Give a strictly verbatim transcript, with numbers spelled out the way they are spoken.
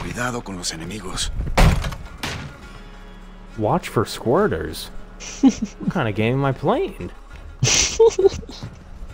Cuidado con los enemigos. Watch for squirters? What kind of game am I playing?